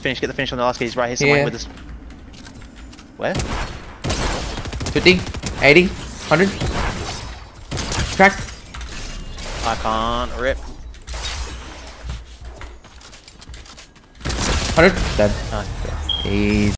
finish. Get the finish on the last guy. He's right here somewhere with us. Where? 50, 80, 100. Crack. I can't rip. 100. Dead. Nice. Easy.